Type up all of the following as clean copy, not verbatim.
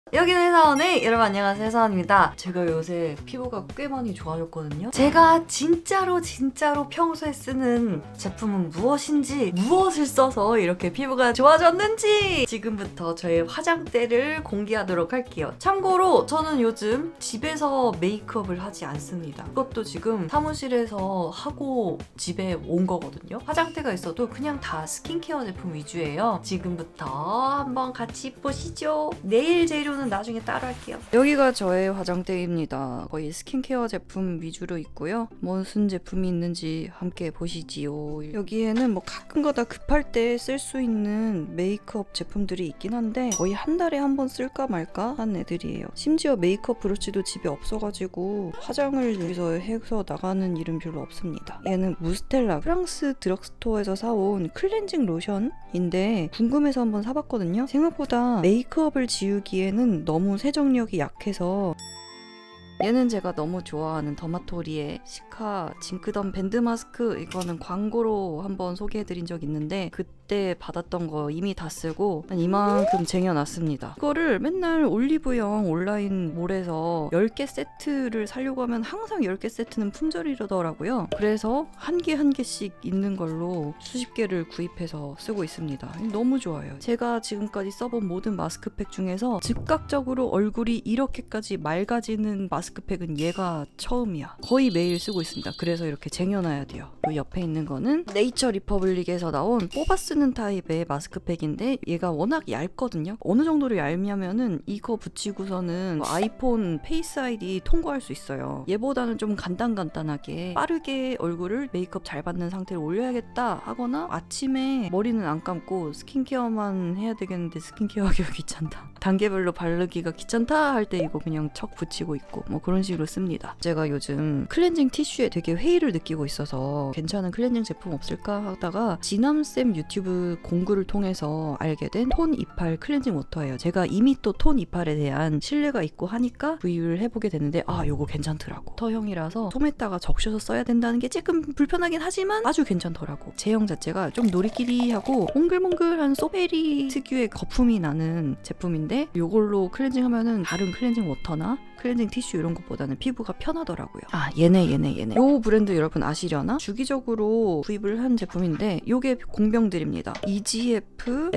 여기는 회사원의 여러분 안녕하세요, 회사원입니다. 제가 요새 피부가 꽤 많이 좋아졌거든요. 제가 진짜로 평소에 쓰는 제품은 무엇인지, 무엇을 써서 이렇게 피부가 좋아졌는지 지금부터 저의 화장대를 공개하도록 할게요. 참고로 저는 요즘 집에서 메이크업을 하지 않습니다. 그것도 지금 사무실에서 하고 집에 온 거거든요. 화장대가 있어도 그냥 다 스킨케어 제품 위주예요. 지금부터 한번 같이 보시죠. 네일 재료는 나중에 따로 할게요. 여기가 저의 화장대입니다. 거의 스킨케어 제품 위주로 있고요. 무슨 제품이 있는지 함께 보시지요. 여기에는 뭐 가끔가다 급할 때 쓸 수 있는 메이크업 제품들이 있긴 한데 거의 한 달에 한 번 쓸까 말까 한 애들이에요. 심지어 메이크업 브러쉬도 집에 없어가지고 화장을 여기서 해서 나가는 일은 별로 없습니다. 얘는 무스텔라 프랑스 드럭스토어에서 사온 클렌징 로션인데 궁금해서 한번 사봤거든요. 생각보다 메이크업을 지우기에는 너무 세정력이 약해서. 얘는 제가 너무 좋아하는 더마토리의 시카 징크덤 밴드 마스크. 이거는 광고로 한번 소개해드린 적 있는데 그때 받았던 거 이미 다 쓰고 한 이만큼 쟁여놨습니다. 이거를 맨날 올리브영 온라인 몰에서 10개 세트를 사려고 하면 항상 10개 세트는 품절이더라고요. 그래서 한 개씩 있는 걸로 수십 개를 구입해서 쓰고 있습니다. 너무 좋아요. 제가 지금까지 써본 모든 마스크팩 중에서 즉각적으로 얼굴이 이렇게까지 맑아지는 마스크팩은 얘가 처음이야. 거의 매일 쓰고 있습니다. 그래서 이렇게 쟁여놔야 돼요. 그 옆에 있는 거는 네이처 리퍼블릭에서 나온 뽑아 쓰는 타입의 마스크팩인데 얘가 워낙 얇거든요. 어느 정도로 얇냐면은 이거 붙이고서는 아이폰 페이스 아이디 통과할 수 있어요. 얘보다는 좀 간단하게 빠르게 얼굴을 메이크업 잘 받는 상태로 올려야겠다 하거나 아침에 머리는 안 감고 스킨케어만 해야 되겠는데 스킨케어 하기가 귀찮다, 단계별로 바르기가 귀찮다 할 때 이거 그냥 척 붙이고 있고 뭐 그런 식으로 씁니다. 제가 요즘 클렌징 티슈에 되게 회의를 느끼고 있어서 괜찮은 클렌징 제품 없을까 하다가 지남쌤 유튜브 공구를 통해서 알게 된 톤 이팔 클렌징 워터예요. 제가 이미 또 톤 이팔에 대한 신뢰가 있고 하니까 구입을 해보게 됐는데 요거 괜찮더라고. 터형이라서 솜에다가 적셔서 써야 된다는 게 조금 불편하긴 하지만 아주 괜찮더라고. 제형 자체가 좀 노리끼리하고 몽글몽글한 소베리 특유의 거품이 나는 제품인데 요걸로 클렌징 하면은 다른 클렌징 워터나 클렌징 티슈 이런 것보다는 피부가 편하더라고요. 얘네. 요 브랜드 여러분 아시려나? 주기적으로 구입을 한 제품인데 요게 공병들입니다. EGF,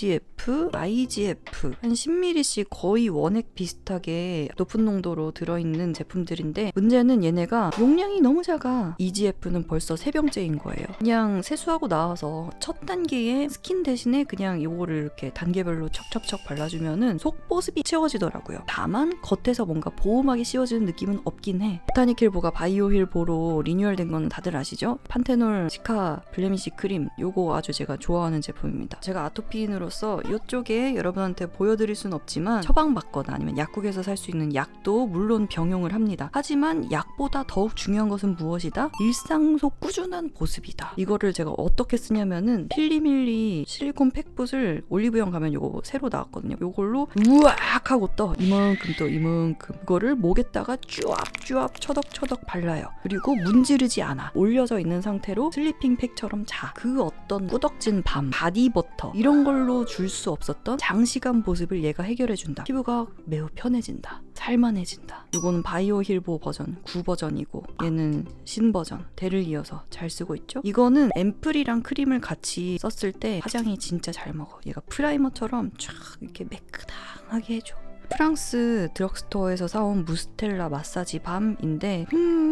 FGF, IGF 한 10ml씩 거의 원액 비슷하게 높은 농도로 들어있는 제품들인데 문제는 얘네가 용량이 너무 작아. EGF는 벌써 3병째인 거예요. 그냥 세수하고 나와서 첫 단계의 스킨 대신에 그냥 요거를 이렇게 단계별로 척척척 발라주면은 속보습이 채워지더라고요. 다만 겉에서 뭔가 보호막이 씌워지는 느낌은 없긴 해. 보타닉 힐보가 바이오 힐보로 리뉴얼된 건 다들 아시죠? 판테놀 시카 블레미시 크림, 요거 아주 제가 좋아하는 제품입니다. 제가 아토피인으로서 이쪽에 여러분한테 보여드릴 순 없지만 처방받거나 아니면 약국에서 살 수 있는 약도 물론 병용을 합니다. 하지만 약보다 더욱 중요한 것은 무엇이다? 일상 속 꾸준한 보습이다. 이거를 제가 어떻게 쓰냐면은 필리밀리 실리콘 팩붓을 올리브영 가면 요거 새로 나왔거든요. 요걸로 우악 하고 떠. 이만큼 떠, 이만큼. 이거를 목에다가 쭈압 처덕처덕 발라요. 그리고 문지르지 않아. 올려져 있는 상태로 슬리핑 팩처럼 자. 그 어떤 꾸덕진 밤, 바디버터 이런 걸로 줄 수 없었던 장시간 보습을 얘가 해결해준다. 피부가 매우 편해진다. 살만해진다. 이거는 바이오 힐보 버전 9 버전이고 얘는 신 버전 대를 이어서 잘 쓰고 있죠. 이거는 앰플이랑 크림을 같이 썼을 때 화장이 진짜 잘 먹어. 얘가 프라이머처럼 쫙 이렇게 매끈하게 해줘. 프랑스 드럭스토어에서 사온 무스텔라 마사지 밤인데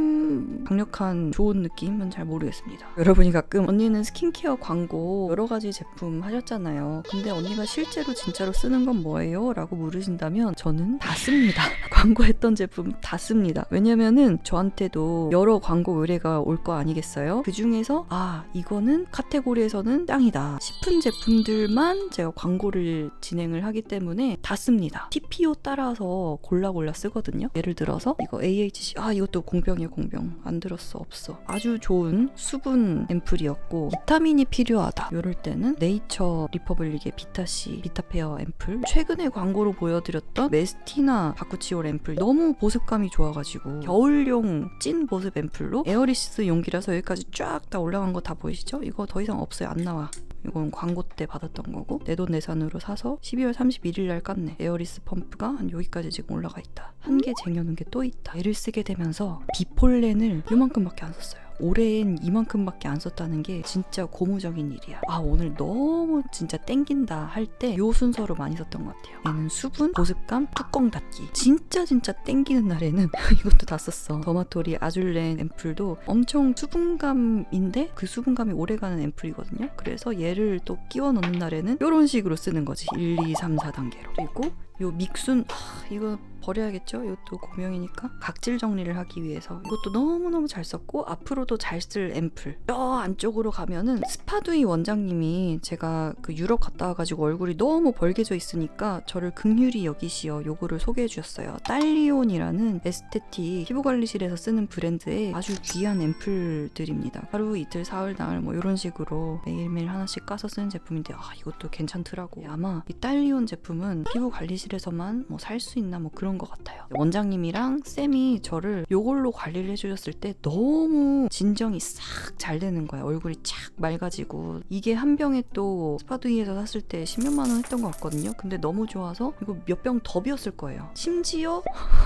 강력한 좋은 느낌은 잘 모르겠습니다. 여러분이 가끔 언니는 스킨케어 광고 여러 가지 제품 하셨잖아요. 근데 언니가 실제로 진짜로 쓰는 건 뭐예요? 라고 물으신다면 저는 다 씁니다. 광고했던 제품 다 씁니다. 왜냐면은 저한테도 여러 광고 의뢰가 올 거 아니겠어요? 그 중에서 이거는 카테고리에서는 짱이다 싶은 제품들만 제가 광고를 진행을 하기 때문에 다 씁니다. TPO 따라서 골라 쓰거든요. 예를 들어서 이거 AHC 이것도 공병이에요. 공병 안 들었어 없어. 아주 좋은 수분 앰플이었고 비타민이 필요하다 이럴 때는 네이처 리퍼블릭의 비타C 비타페어 앰플, 최근에 광고로 보여드렸던 메스티나 바쿠치올 앰플 너무 보습감이 좋아가지고 겨울용 찐 보습 앰플로 에어리스 용기라서 여기까지 쫙 다 올라간 거 다 보이시죠? 이거 더 이상 없어요. 안 나와. 이건 광고 때 받았던 거고 내돈내산으로 사서 12월 31일 날 깠네. 에어리스 펌프가 한 여기까지 지금 올라가 있다. 한 개 쟁여놓은 게 또 있다. 얘를 쓰게 되면서 비폴렌을 요만큼밖에 안 썼어요. 올해엔 이만큼밖에 안 썼다는 게 진짜 고무적인 일이야. 아, 오늘 너무 진짜 땡긴다 할 때 요 순서로 많이 썼던 것 같아요. 얘는 수분, 보습감, 뚜껑 닫기. 진짜 땡기는 날에는 이것도 다 썼어. 더마토리 아줄렌 앰플도 엄청 수분감인데 그 수분감이 오래가는 앰플이거든요. 그래서 얘를 또 끼워 넣는 날에는 이런 식으로 쓰는 거지. 1, 2, 3, 4단계로. 그리고 요 믹순, 이거 버려야겠죠? 이것도 고명이니까. 각질 정리를 하기 위해서 이것도 너무너무 잘 썼고 앞으로도 잘 쓸 앰플. 저 안쪽으로 가면은 스파두이 원장님이 제가 그 유럽 갔다 와가지고 얼굴이 너무 벌게져 있으니까 저를 긍휼히 여기시어 요거를 소개해 주셨어요. 딸리온이라는 에스테틱 피부관리실에서 쓰는 브랜드의 아주 귀한 앰플들입니다. 하루 이틀 사흘 나흘 뭐 이런 식으로 매일매일 하나씩 까서 쓰는 제품인데 이것도 괜찮더라고. 아마 이 딸리온 제품은 피부관리실에서만 뭐 살 수 있나 뭐 그런 것 같아요. 원장님이랑 쌤이 저를 요걸로 관리를 해주셨을 때 너무 진정이 싹 잘 되는 거야. 얼굴이 착 맑아지고. 이게 한 병에 또 스파두이에서 샀을 때 10몇만 원 했던 것 같거든요. 근데 너무 좋아서 이거 몇 병 더 비웠을 거예요. 심지어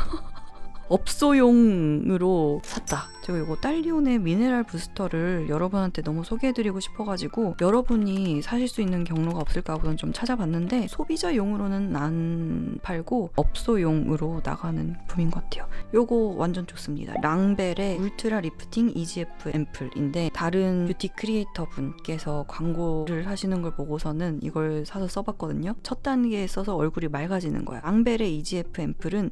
업소용으로 샀다. 제가 이거 딸리온의 미네랄 부스터를 여러분한테 너무 소개해드리고 싶어가지고 여러분이 사실 수 있는 경로가 없을까 하고는 좀 찾아봤는데 소비자용으로는 안 팔고 업소용으로 나가는 품인 것 같아요. 요거 완전 좋습니다. 랑벨의 울트라 리프팅 EGF 앰플인데 다른 뷰티 크리에이터 분께서 광고를 하시는 걸 보고서는 이걸 사서 써봤거든요. 첫 단계에 써서 얼굴이 맑아지는 거야. 랑벨의 EGF 앰플은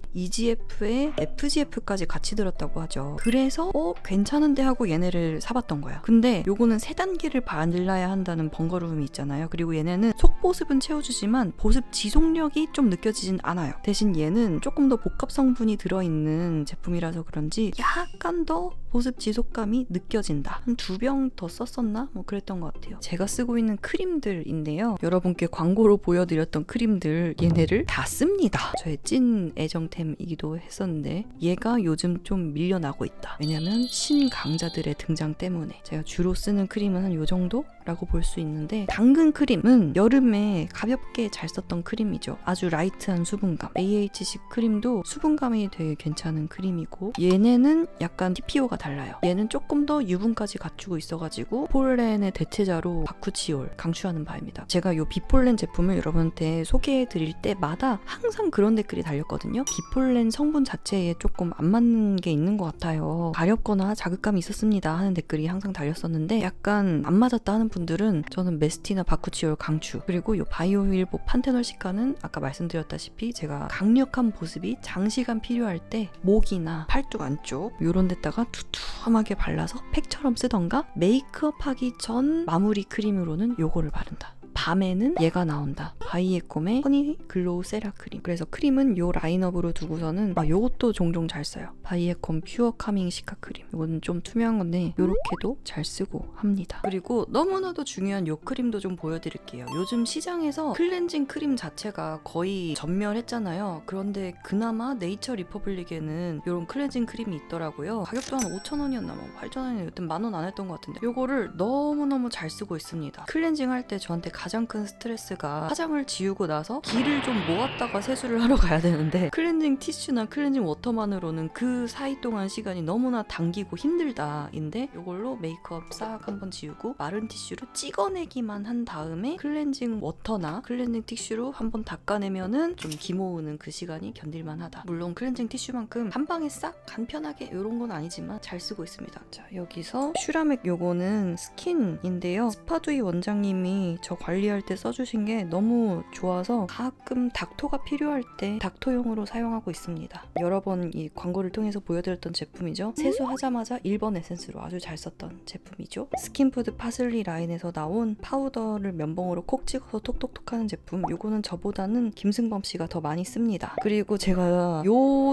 EGF에 FGF까지 같이 들었다고 하죠. 그래서 괜찮은데 하고 얘네를 사봤던 거야. 근데 요거는 3단계를 발라야 한다는 번거로움이 있잖아요. 그리고 얘네는 속보습은 채워주지만 보습 지속력이 좀 느껴지진 않아요. 대신 얘는 조금 더 복합 성분이 들어있는 제품이라서 그런지 약간 더 보습 지속감이 느껴진다. 한 2병 더 썼었나? 뭐 그랬던 것 같아요. 제가 쓰고 있는 크림들인데요. 여러분께 광고로 보여드렸던 크림들 얘네를 다 씁니다. 저의 찐 애정템이기도 했었는데 얘가 요즘 좀 밀려나고 있다. 왜냐면 신강자들의 등장 때문에. 제가 주로 쓰는 크림은 한 요 정도? 라고 볼 수 있는데 당근 크림은 여름에 가볍게 잘 썼던 크림이죠. 아주 라이트한 수분감. AHC 크림도 수분감이 되게 괜찮은 크림이고 얘네는 약간 TPO가 달라요. 얘는 조금 더 유분까지 갖추고 있어가지고 폴렌의 대체자로 바쿠치올 강추하는 바입니다. 제가 요 비폴렌 제품을 여러분한테 소개해드릴 때마다 항상 그런 댓글이 달렸거든요. 비폴렌 성분 자체에 조금 안 맞는 게 있는 것 같아요. 가렵거나 자극감이 있었습니다 하는 댓글이 항상 달렸었는데 약간 안 맞았다 하는 분들은 저는 메스티나 바쿠치올 강추. 그리고 요 바이오힐보 판테놀 시카는 아까 말씀드렸다시피 제가 강력한 보습이 장시간 필요할 때 목이나 팔뚝 안쪽 요런 데다가 두툼하게 발라서 팩처럼 쓰던가 메이크업 하기 전 마무리 크림으로는 요거를 바른다. 밤에는 얘가 나온다. 바이에콤의 허니 글로우 세라 크림. 그래서 크림은 요 라인업으로 두고서는 요것도 종종 잘 써요. 바이에콤 퓨어 카밍 시카 크림. 이거는 좀 투명한 건데 요렇게도 잘 쓰고 합니다. 그리고 너무나도 중요한 요 크림도 좀 보여드릴게요. 요즘 시장에서 클렌징 크림 자체가 거의 전멸했잖아요. 그런데 그나마 네이처 리퍼블릭에는 요런 클렌징 크림이 있더라고요. 가격도 한 5,000원이었나 뭐 8,000원이었나 여튼 10,000원 안 했던 것 같은데 요거를 너무너무 잘 쓰고 있습니다. 클렌징 할 때 저한테 가장 큰 스트레스가 화장을 지우고 나서 기를 좀 모았다가 세수를 하러 가야 되는데 클렌징 티슈나 클렌징 워터만으로는 그 사이 동안 시간이 너무나 당기고 힘들다인데 이걸로 메이크업 싹 한번 지우고 마른 티슈로 찍어내기만 한 다음에 클렌징 워터나 클렌징 티슈로 한번 닦아내면은 좀 기모으는 그 시간이 견딜만하다. 물론 클렌징 티슈만큼 한 방에 싹 간편하게 이런 건 아니지만 잘 쓰고 있습니다. 자, 여기서 슈라맥 요거는 스킨인데요. 스파두이 원장님이 저 관리할 때 써주신 게 너무 좋아서 가끔 닥토가 필요할 때 닥토용으로 사용하고 있습니다. 여러 번 이 광고를 통해서 보여드렸던 제품이죠. 세수하자마자 1번 에센스로 아주 잘 썼던 제품이죠. 스킨푸드 파슬리 라인에서 나온 파우더를 면봉으로 콕 찍어서 톡톡톡 하는 제품. 요거는 저보다는 김승범 씨가 더 많이 씁니다. 그리고 제가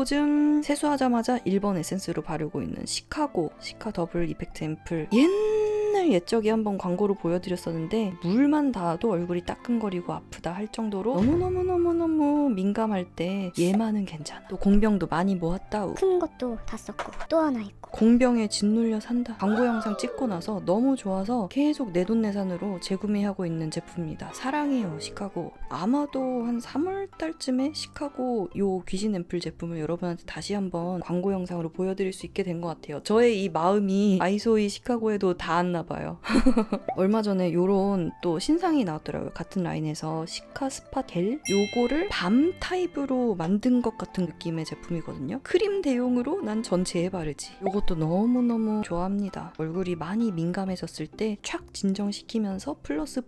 요즘 세수하자마자 1번 에센스로 바르고 있는 시카 더블 이펙트 앰플. 정말 옛적에 한번 광고로 보여드렸었는데 물만 닿아도 얼굴이 따끔거리고 아프다 할 정도로 너무너무너무너무 민감할 때 얘만은 괜찮아. 또 공병도 많이 모았다. 큰 것도 다 썼고 또 하나 있고 공병에 짓눌려 산다. 광고 영상 찍고 나서 너무 좋아서 계속 내돈내산으로 재구매하고 있는 제품입니다. 사랑해요 시카고. 아마도 한 3월달쯤에 시카고 요 귀신 앰플 제품을 여러분한테 다시 한번 광고 영상으로 보여드릴 수 있게 된 것 같아요. 저의 이 마음이 아이소이 시카고에도 닿았나봐요. 얼마 전에 요런 또 신상이 나왔더라고요. 같은 라인에서 시카 스팟 겔? 요거를 밤 타입으로 만든 것 같은 느낌의 제품이거든요. 크림 대용으로 난 전체에 바르지. 요것도 너무너무 좋아합니다. 얼굴이 많이 민감해졌을 때 촥 진정시키면서 플러스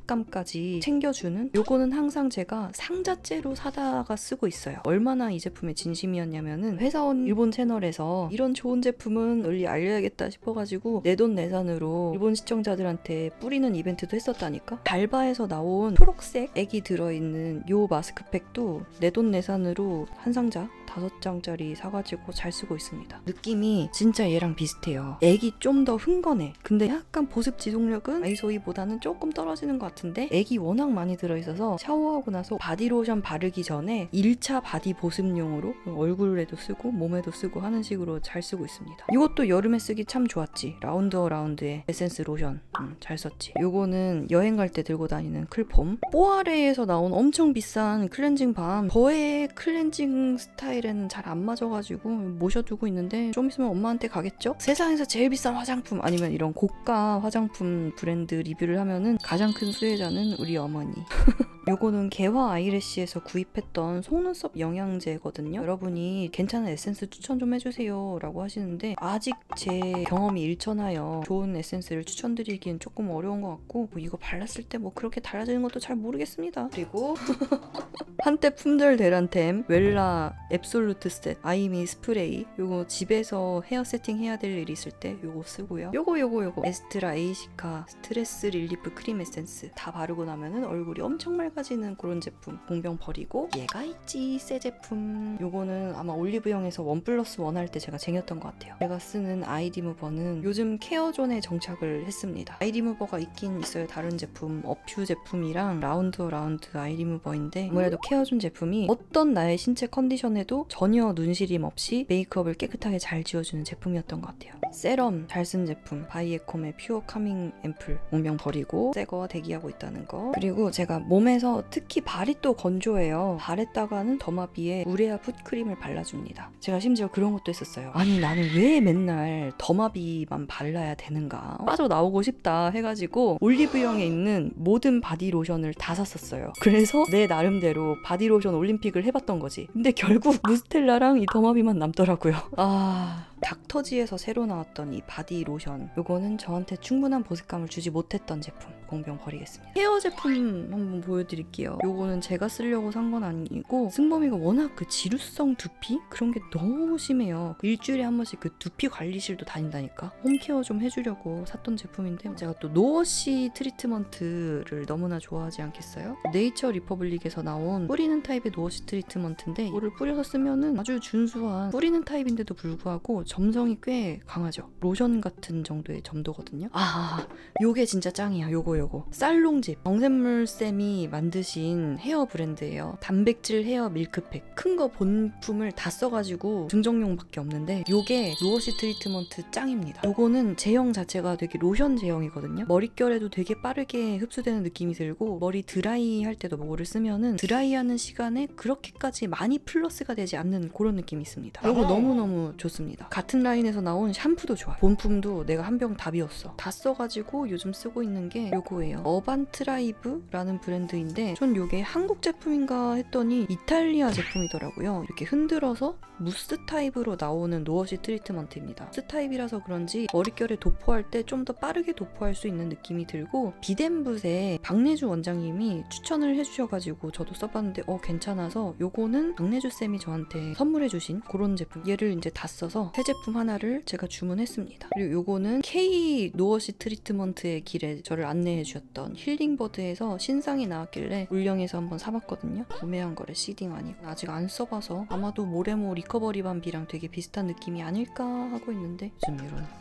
보습감까지 챙겨주는, 요거는 항상 제가 상자째로 사다가 쓰고 있어요. 얼마나 이 제품에 진심이었냐면은 회사원 일본 채널에서 이런 좋은 제품은 널리 알려야겠다 싶어가지고 내돈내산으로 일본 시청자들한테 뿌리는 이벤트도 했었다니까. 달바에서 나온 초록색 액이 들어있는 요 마스크팩도 내돈내산으로 한 상자 5장짜리 사가지고 잘 쓰고 있습니다. 느낌이 진짜 얘랑 비슷해요. 액이 좀 더 흥건해. 근데 약간 보습 지속력은 아이소이보다는 조금 떨어지는 것 같은데 액이 워낙 많이 들어있어서 샤워하고 나서 바디로션 바르기 전에 1차 바디 보습용으로 얼굴에도 쓰고 몸에도 쓰고 하는 식으로 잘 쓰고 있습니다. 이것도 여름에 쓰기 참 좋았지. 라운드어라운드의 에센스 로션 잘 썼지. 요거는 여행 갈 때 들고 다니는 클폼. 뽀아레에서 나온 엄청 비싼 클렌징 밤. 저의 클렌징 스타일에는 잘 안 맞아가지고 모셔두고 있는데 좀 있으면 엄마한테 가겠죠? 세상에서 제일 비싼 화장품 아니면 이런 고가 화장품 브랜드 리뷰를 하면은 가장 큰 수혜자는 우리 어머니. 요거는 개화 아이래쉬에서 구입했던 속눈썹 영양제거든요. 여러분이 괜찮은 에센스 추천 좀 해주세요 라고 하시는데 아직 제 경험이 일천하여 좋은 에센스를 추천드리기엔 조금 어려운 것 같고 뭐 이거 발랐을 때 뭐 그렇게 달라지는 것도 잘 모르겠습니다. 그리고 한때 품절 대란템 웰라 앱솔루트 셋 아이미 스프레이. 요거 집에서 헤어 세팅 해야 될 일 있을 때 요거 쓰고요. 요거 에스트라 에이시카 스트레스 릴리프 크림 에센스 다 바르고 나면은 얼굴이 엄청 맑아지는 그런 제품. 공병 버리고 얘가 있지, 새 제품. 요거는 아마 올리브영에서 1+1 할 때 제가 쟁였던 것 같아요. 제가 쓰는 아이 리무버는 요즘 케어존에 정착을 했습니다. 아이 리무버가 있긴 있어요. 다른 제품 어퓨 제품이랑 라운드 아이 리무버인데 아무래도 케어존 제품이 어떤 나의 신체 컨디션에도 전혀 눈시림 없이 메이크업을 깨끗하게 잘 지워주는 제품이었던 것 같아요. 세럼 잘 쓴 제품 바이에콤의 퓨어 카밍 앰플 공병 버리고 새거 대기하고 있다는 거. 그리고 제가 몸에서 특히 발이 또 건조해요. 발에다가는 더마비에 우레아 풋크림을 발라줍니다. 제가 심지어 그런 것도 했었어요. 아니 나는 왜 맨날 더마비만 발라야 되는가, 빠져나오고 싶다 해가지고 올리브영에 있는 모든 바디로션을 다 샀었어요. 그래서 내 나름대로 바디로션 올림픽을 해봤던 거지. 근데 결국 무스텔라랑 이 더마비만 남더라고요. 닥터지에서 새로 나왔던 이 바디 로션, 요거는 저한테 충분한 보습감을 주지 못했던 제품. 공병 버리겠습니다. 헤어 제품 한번 보여드릴게요. 요거는 제가 쓰려고 산 건 아니고 승범이가 워낙 그 지루성 두피? 그런 게 너무 심해요. 일주일에 한 번씩 그 두피 관리실도 다닌다니까. 홈케어 좀 해주려고 샀던 제품인데 제가 또 노워시 트리트먼트를 너무나 좋아하지 않겠어요? 네이처 리퍼블릭에서 나온 뿌리는 타입의 노워시 트리트먼트인데 이거를 뿌려서 쓰면은 아주 준수한 뿌리는 타입인데도 불구하고 점성이 꽤 강하죠. 로션 같은 정도의 점도거든요. 요게 진짜 짱이야. 요거 쌀롱집 정샘물쌤이 만드신 헤어 브랜드예요. 단백질 헤어 밀크팩. 큰 거 본품을 다 써가지고 증정용밖에 없는데 요게 노워시 트리트먼트 짱입니다. 요거는 제형 자체가 되게 로션 제형이거든요. 머릿결에도 되게 빠르게 흡수되는 느낌이 들고 머리 드라이 할 때도 요거를 쓰면은 드라이하는 시간에 그렇게까지 많이 플러스가 되지 않는 그런 느낌이 있습니다. 요거 너무너무 좋습니다. 같은 라인에서 나온 샴푸도 좋아요. 본품도 내가 한 병 다 비웠어. 다 써가지고 요즘 쓰고 있는 게 요거예요. 어반트라이브라는 브랜드인데 전 요게 한국 제품인가 했더니 이탈리아 제품이더라고요. 이렇게 흔들어서 무스 타입으로 나오는 노워시 트리트먼트입니다. 무스 타입이라서 그런지 머릿결에 도포할 때 좀 더 빠르게 도포할 수 있는 느낌이 들고 비덴붓의 박래주 원장님이 추천을 해주셔가지고 저도 써봤는데 괜찮아서 요거는 박래주 쌤이 저한테 선물해주신 그런 제품. 얘를 이제 다 써서 새 제품 하나를 제가 주문했습니다. 그리고 요거는 K 노워시 트리트먼트의 길에 저를 안내해주셨던 힐링버드에서 신상이 나왔길래 울령에서 한번 사봤거든요. 구매한 거래 시딩 아니고. 아직 안 써봐서 아마도 모레모 리커버리 밤비랑 되게 비슷한 느낌이 아닐까 하고 있는데 요즘 이런 스틱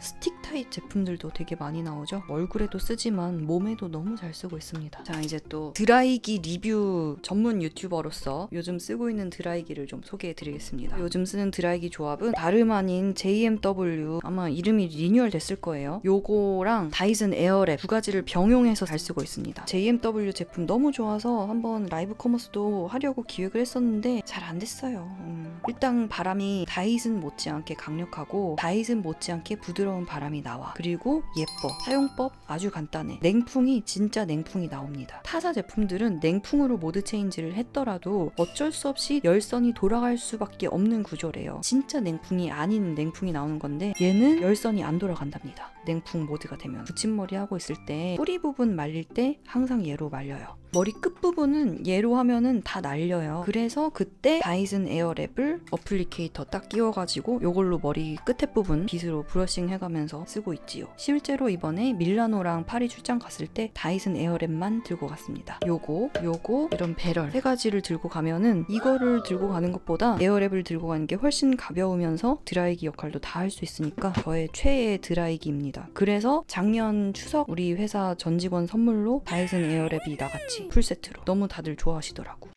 타입 제품들도 되게 많이 나오죠. 얼굴에도 쓰지만 몸에도 너무 잘 쓰고 있습니다. 자, 이제 또 드라이기 리뷰 전문 유튜버로서 요즘 쓰고 있는 드라이기를 좀 소개해 드리겠습니다. 요즘 쓰는 드라이기 조합은 다름 아닌 JMW, 아마 이름이 리뉴얼 됐을 거예요. 요거랑 다이슨 에어랩 두 가지를 병용해서 잘 쓰고 있습니다. JMW 제품 너무 좋아서 한번 라이브 커머스도 하려고 기획을 했었는데 잘 안 됐어요. 일단 바람이 다이슨 못지않게 강력하고 다이슨 못지않게 부드러운 바람이 나와. 그리고 예뻐. 사용법 아주 간단해. 냉풍이 진짜 냉풍이 나옵니다. 타사 제품들은 냉풍으로 모드 체인지를 했더라도 어쩔 수 없이 열선이 돌아갈 수밖에 없는 구조래요. 진짜 냉풍이 아닌 냉풍이 나오는 건데 얘는 열선이 안 돌아간답니다. 냉풍 모드가 되면 붙임머리 하고 있을 때 뿌리 부분 말릴 때 항상 얘로 말려요. 머리 끝부분은 얘로 하면은 다 날려요. 그래서 그때 다이슨 에어랩을 어플리케이터 딱 끼워가지고 요걸로 머리 끝에 부분 빗으로 브러싱 해가면서 쓰고 있지요. 실제로 이번에 밀라노랑 파리 출장 갔을 때 다이슨 에어랩만 들고 갔습니다. 요거 이런 배럴 세 가지를 들고 가면은 이거를 들고 가는 것보다 에어랩을 들고 가는 게 훨씬 가벼우면서 드라이기 역할도 다 할 수 있으니까 저의 최애 드라이기입니다. 그래서 작년 추석 우리 회사 전 직원 선물로 다이슨 에어랩이 나갔지. 풀세트로. 너무 다들 좋아하시더라고.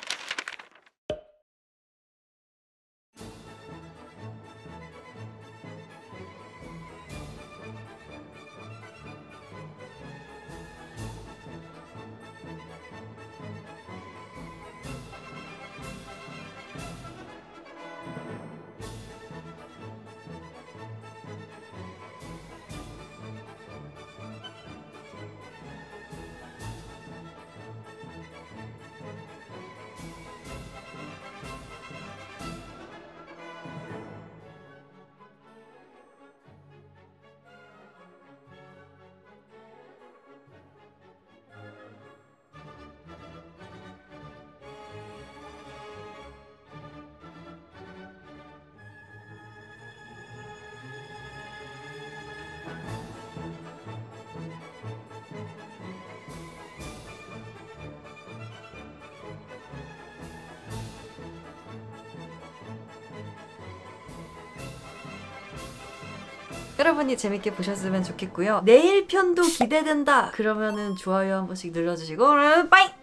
여러분이 재밌게 보셨으면 좋겠고요. 내일 편도 기대된다. 그러면은 좋아요 한 번씩 눌러주시고 빠이!